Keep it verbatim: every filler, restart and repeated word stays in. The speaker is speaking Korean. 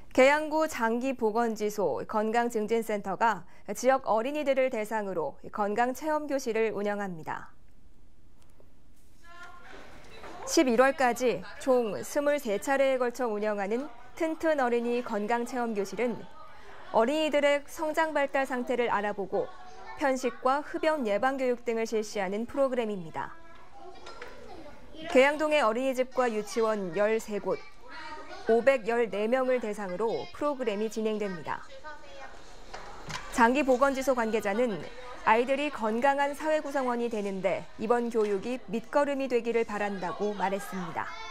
계양구 장기보건지소 건강증진센터가 지역 어린이들을 대상으로 건강체험교실을 운영합니다. 십일월까지 총 이십삼 차례에 걸쳐 운영하는 튼튼 어린이 건강체험교실은 어린이들의 성장 발달 상태를 알아보고 편식과 흡연 예방 교육 등을 실시하는 프로그램입니다. 계양동의 어린이집과 유치원 열세 곳, 오백십사 명을 대상으로 프로그램이 진행됩니다. 장기보건지소 관계자는 아이들이 건강한 사회 구성원이 되는데 이번 교육이 밑거름이 되기를 바란다고 말했습니다.